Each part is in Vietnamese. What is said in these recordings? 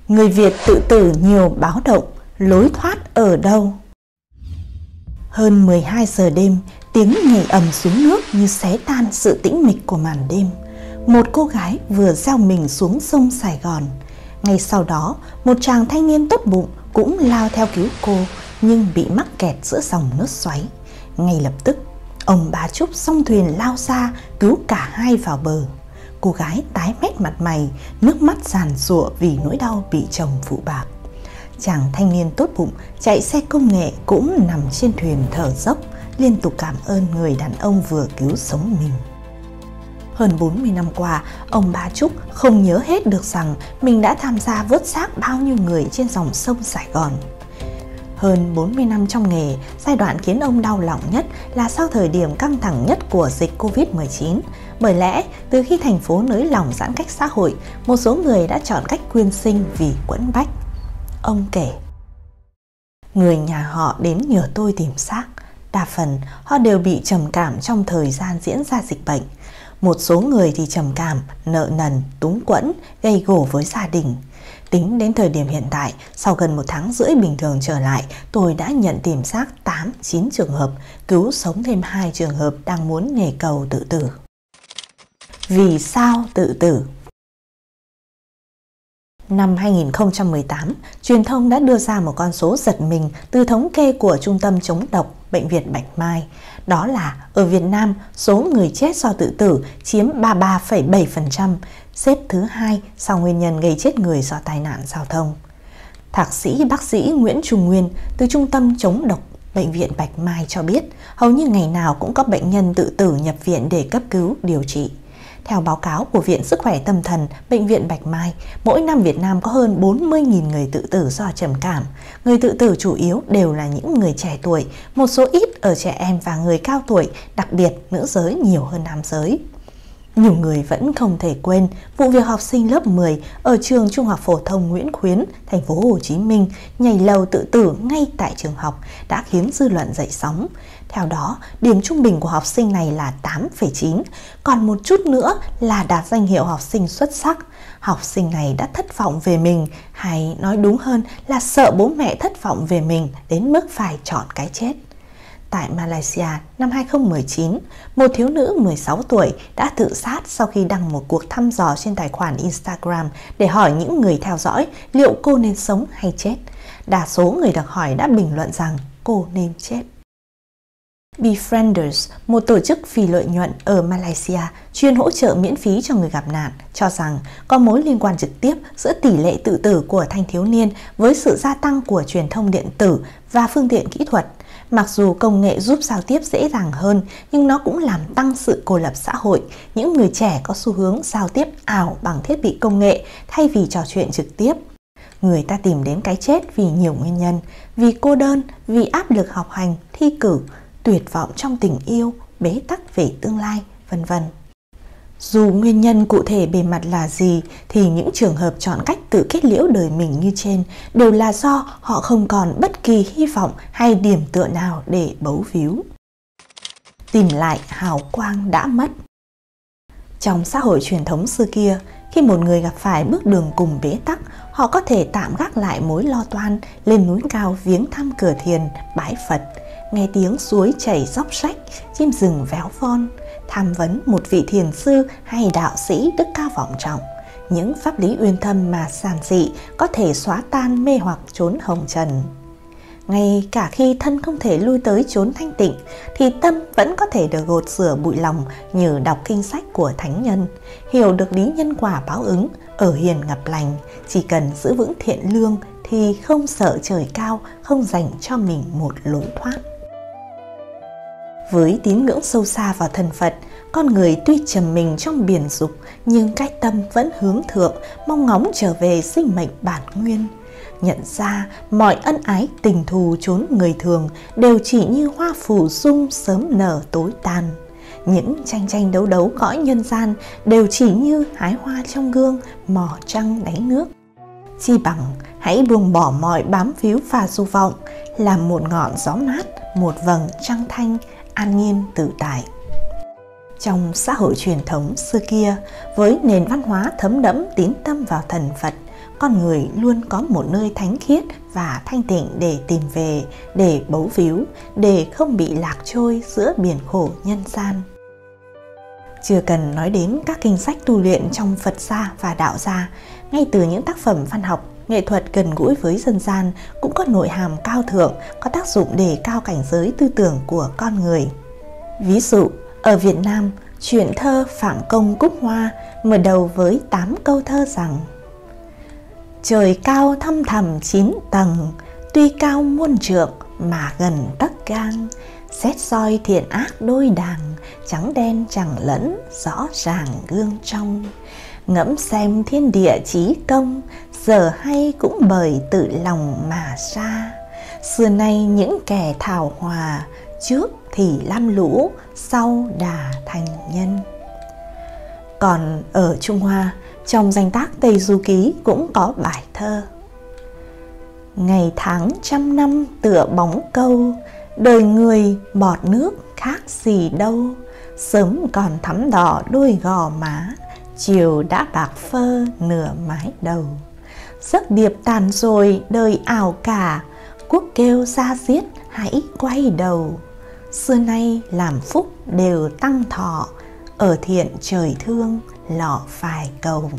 Người Việt tự tử nhiều báo động, lối thoát ở đâu? Hơn 12 giờ đêm, tiếng nhảy ầm xuống nước như xé tan sự tĩnh mịch của màn đêm. Một cô gái vừa gieo mình xuống sông Sài Gòn. Ngay sau đó, một chàng thanh niên tốt bụng cũng lao theo cứu cô, nhưng bị mắc kẹt giữa dòng nước xoáy. Ngay lập tức, ông Bá Trúc xông thuyền lao ra cứu cả hai vào bờ. Cô gái tái mét mặt mày, nước mắt giàn giụa vì nỗi đau bị chồng phụ bạc. Chàng thanh niên tốt bụng chạy xe công nghệ cũng nằm trên thuyền thở dốc, liên tục cảm ơn người đàn ông vừa cứu sống mình. Hơn 40 năm qua, ông Bá Trúc không nhớ hết được rằng mình đã tham gia vớt xác bao nhiêu người trên dòng sông Sài Gòn. Hơn 40 năm trong nghề, giai đoạn khiến ông đau lòng nhất là sau thời điểm căng thẳng nhất của dịch Covid-19. Bởi lẽ, từ khi thành phố nới lỏng giãn cách xã hội, một số người đã chọn cách quyên sinh vì quẫn bách. Ông kể, người nhà họ đến nhờ tôi tìm xác. Đa phần, họ đều bị trầm cảm trong thời gian diễn ra dịch bệnh. Một số người thì trầm cảm, nợ nần, túng quẫn, gây gổ với gia đình. Tính đến thời điểm hiện tại, sau gần 1 tháng rưỡi bình thường trở lại, tôi đã nhận tìm xác 8-9 trường hợp, cứu sống thêm 2 trường hợp đang muốn nhảy cầu tự tử. Vì sao tự tử? Năm 2018, truyền thông đã đưa ra một con số giật mình từ thống kê của Trung tâm chống độc Bệnh viện Bạch Mai. Đó là ở Việt Nam, số người chết do tự tử chiếm 33,7%, xếp thứ 2 sau nguyên nhân gây chết người do tai nạn giao thông. Thạc sĩ bác sĩ Nguyễn Trung Nguyên từ Trung tâm chống độc Bệnh viện Bạch Mai cho biết, hầu như ngày nào cũng có bệnh nhân tự tử nhập viện để cấp cứu, điều trị. Theo báo cáo của Viện Sức khỏe Tâm thần Bệnh viện Bạch Mai, mỗi năm Việt Nam có hơn 40.000 người tự tử do trầm cảm. Người tự tử chủ yếu đều là những người trẻ tuổi, một số ít ở trẻ em và người cao tuổi, đặc biệt nữ giới nhiều hơn nam giới. Nhiều người vẫn không thể quên vụ việc học sinh lớp 10 ở trường Trung học phổ thông Nguyễn Khuyến, thành phố Hồ Chí Minh nhảy lầu tự tử ngay tại trường học đã khiến dư luận dậy sóng. Theo đó, điểm trung bình của học sinh này là 8,9, còn một chút nữa là đạt danh hiệu học sinh xuất sắc. Học sinh này đã thất vọng về mình, hay nói đúng hơn là sợ bố mẹ thất vọng về mình đến mức phải chọn cái chết. Tại Malaysia năm 2019, một thiếu nữ 16 tuổi đã tự sát sau khi đăng một cuộc thăm dò trên tài khoản Instagram để hỏi những người theo dõi liệu cô nên sống hay chết. Đa số người được hỏi đã bình luận rằng cô nên chết. Befrienders, một tổ chức phi lợi nhuận ở Malaysia chuyên hỗ trợ miễn phí cho người gặp nạn, cho rằng có mối liên quan trực tiếp giữa tỷ lệ tự tử của thanh thiếu niên với sự gia tăng của truyền thông điện tử và phương tiện kỹ thuật. Mặc dù công nghệ giúp giao tiếp dễ dàng hơn, nhưng nó cũng làm tăng sự cô lập xã hội. Những người trẻ có xu hướng giao tiếp ảo bằng thiết bị công nghệ thay vì trò chuyện trực tiếp. Người ta tìm đến cái chết vì nhiều nguyên nhân, vì cô đơn, vì áp lực học hành, thi cử, tuyệt vọng trong tình yêu, bế tắc về tương lai, vân vân. Dù nguyên nhân cụ thể bề mặt là gì thì những trường hợp chọn cách tự kết liễu đời mình như trên đều là do họ không còn bất kỳ hy vọng hay điểm tựa nào để bấu víu. Tìm lại hào quang đã mất. Trong xã hội truyền thống xưa kia, khi một người gặp phải bước đường cùng bế tắc, họ có thể tạm gác lại mối lo toan, lên núi cao viếng thăm cửa thiền, bái Phật, nghe tiếng suối chảy róc rách, chim rừng véo von, tham vấn một vị thiền sư hay đạo sĩ đức cao vọng trọng. Những pháp lý uyên thâm mà giản dị có thể xóa tan mê hoặc chốn hồng trần. Ngay cả khi thân không thể lui tới chốn thanh tịnh, thì tâm vẫn có thể được gột rửa bụi lòng nhờ đọc kinh sách của thánh nhân, hiểu được lý nhân quả báo ứng, ở hiền ngập lành. Chỉ cần giữ vững thiện lương thì không sợ trời cao không dành cho mình một lối thoát. Với tín ngưỡng sâu xa vào thần Phật, con người tuy trầm mình trong biển dục nhưng cái tâm vẫn hướng thượng, mong ngóng trở về sinh mệnh bản nguyên. Nhận ra mọi ân ái tình thù chốn người thường đều chỉ như hoa phủ dung sớm nở tối tàn. Những tranh tranh đấu đấu cõi nhân gian đều chỉ như hái hoa trong gương, mò trăng đáy nước. Chi bằng hãy buông bỏ mọi bám víu và dục vọng, làm một ngọn gió mát, một vầng trăng thanh, an nhiên tự tại. Trong xã hội truyền thống xưa kia, với nền văn hóa thấm đẫm tín tâm vào thần Phật, con người luôn có một nơi thánh khiết và thanh tịnh để tìm về, để bấu víu, để không bị lạc trôi giữa biển khổ nhân gian. Chưa cần nói đến các kinh sách tu luyện trong Phật gia và Đạo gia, ngay từ những tác phẩm văn học, nghệ thuật gần gũi với dân gian cũng có nội hàm cao thượng, có tác dụng đề cao cảnh giới tư tưởng của con người. Ví dụ, ở Việt Nam, truyện thơ Phạm Công Cúc Hoa mở đầu với 8 câu thơ rằng: trời cao thăm thẳm 9 tầng, tuy cao muôn trượng mà gần tấc gang, xét soi thiện ác đôi đàng, trắng đen chẳng lẫn rõ ràng gương trong. Ngẫm xem thiên địa chí công, giờ hay cũng bởi tự lòng mà ra. Xưa nay những kẻ thảo hòa, trước thì lam lũ, sau đà thành nhân. Còn ở Trung Hoa, trong danh tác Tây Du Ký cũng có bài thơ: ngày tháng trăm năm tựa bóng câu, đời người bọt nước khác gì đâu. Sớm còn thắm đỏ đôi gò má, chiều đã bạc phơ nửa mái đầu. Giấc điệp tàn rồi đời ảo cả, quốc kêu ra giết hãy quay đầu. Xưa nay làm phúc đều tăng thọ, ở thiện trời thương lọ phải cầu.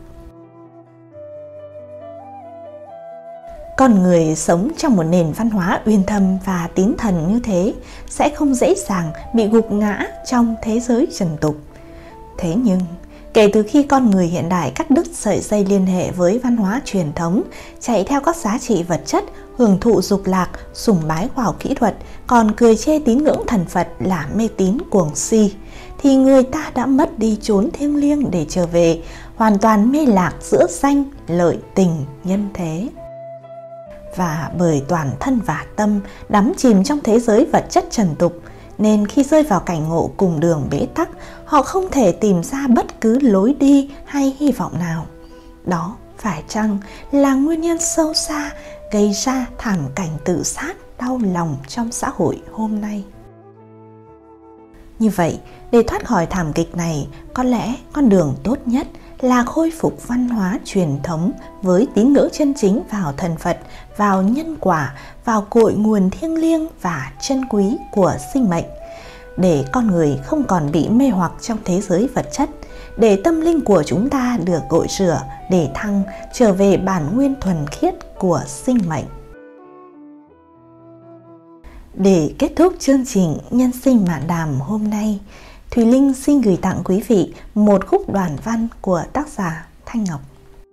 Con người sống trong một nền văn hóa uyên thâm và tín thần như thế sẽ không dễ dàng bị gục ngã trong thế giới trần tục. Thế nhưng, kể từ khi con người hiện đại cắt đứt sợi dây liên hệ với văn hóa truyền thống, chạy theo các giá trị vật chất, hưởng thụ dục lạc, sùng bái khoa học kỹ thuật, còn cười chê tín ngưỡng thần Phật là mê tín cuồng si, thì người ta đã mất đi chốn thiêng liêng để trở về, hoàn toàn mê lạc giữa danh, lợi, tình, nhân thế. Và bởi toàn thân và tâm đắm chìm trong thế giới vật chất trần tục, nên khi rơi vào cảnh ngộ cùng đường bế tắc, họ không thể tìm ra bất cứ lối đi hay hy vọng nào. Đó phải chăng là nguyên nhân sâu xa gây ra thảm cảnh tự sát đau lòng trong xã hội hôm nay? Như vậy, để thoát khỏi thảm kịch này, có lẽ con đường tốt nhất là khôi phục văn hóa truyền thống với tín ngưỡng chân chính vào thần Phật, vào nhân quả, vào cội nguồn thiêng liêng và chân quý của sinh mệnh, để con người không còn bị mê hoặc trong thế giới vật chất, để tâm linh của chúng ta được gội rửa, để thăng trở về bản nguyên thuần khiết của sinh mệnh. Để kết thúc chương trình Nhân sinh mạn đàm hôm nay, Thùy Linh xin gửi tặng quý vị một khúc đoạn văn của tác giả Thanh Ngọc.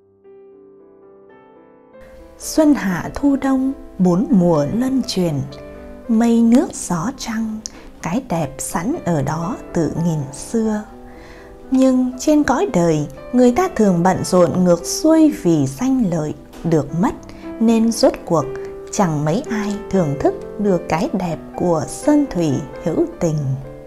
Xuân hạ thu đông, 4 mùa luân chuyển, mây nước gió trăng, cái đẹp sẵn ở đó từ nghìn xưa. Nhưng trên cõi đời, người ta thường bận rộn ngược xuôi vì danh lợi được mất, nên rốt cuộc chẳng mấy ai thưởng thức được cái đẹp của sơn thủy hữu tình.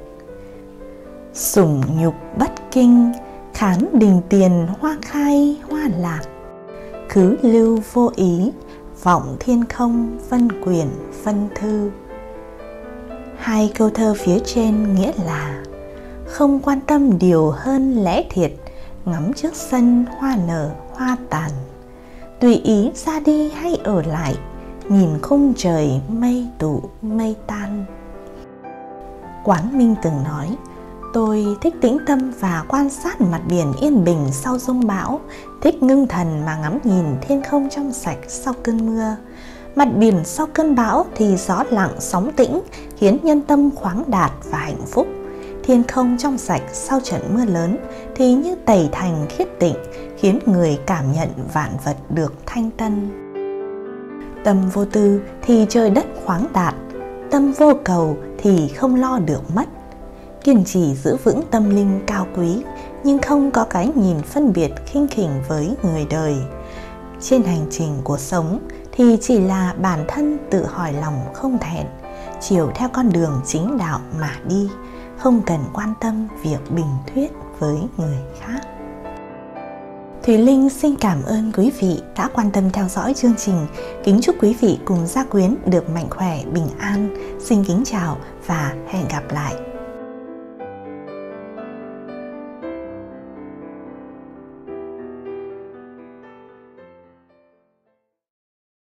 Sủng nhục bất kinh, khán đình tiền hoa khai hoa lạc, khứ lưu vô ý, vọng thiên không vân quyển vân thư. Hai câu thơ phía trên nghĩa là: không quan tâm điều hơn lẽ thiệt, ngắm trước sân hoa nở hoa tàn, tùy ý ra đi hay ở lại, nhìn khung trời mây tụ mây tan. Quán Minh từng nói: tôi thích tĩnh tâm và quan sát mặt biển yên bình sau giông bão, thích ngưng thần mà ngắm nhìn thiên không trong sạch sau cơn mưa. Mặt biển sau cơn bão thì gió lặng sóng tĩnh, khiến nhân tâm khoáng đạt và hạnh phúc. Thiên không trong sạch sau trận mưa lớn thì như tẩy thành khiết tịnh, khiến người cảm nhận vạn vật được thanh tân. Tâm vô tư thì trời đất khoáng đạt, tâm vô cầu thì không lo được mất. Kiên trì giữ vững tâm linh cao quý, nhưng không có cái nhìn phân biệt khinh khỉnh với người đời. Trên hành trình cuộc sống thì chỉ là bản thân tự hỏi lòng không thẹn, chiều theo con đường chính đạo mà đi, không cần quan tâm việc bình thuyết với người khác. Thùy Linh xin cảm ơn quý vị đã quan tâm theo dõi chương trình. Kính chúc quý vị cùng gia quyến được mạnh khỏe, bình an. Xin kính chào và hẹn gặp lại.